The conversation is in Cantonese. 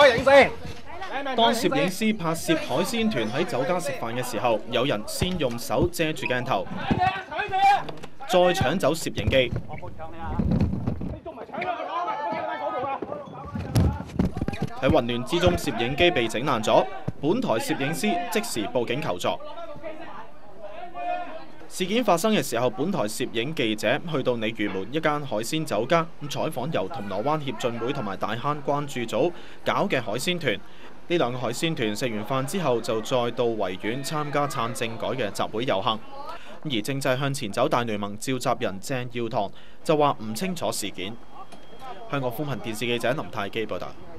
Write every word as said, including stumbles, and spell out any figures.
影先。 當攝影師拍攝海鮮團喺酒家食飯嘅時候，有人先用手遮住鏡頭，再搶走攝影機。喺混亂之中，攝影機被整爛咗，本台攝影師即時報警求助。事件發生嘅時候，本台攝影記者去到鯉魚門一間海鮮酒家，咁採訪由銅鑼灣協進會同埋大坑關注組搞嘅海鮮團。呢兩個海鮮團食完飯之後，就再到維園參加撐政改嘅集會遊行。而政制向前走大聯盟召集人鄭耀棠就話唔清楚事件。香港風雲電視記者林泰基報道。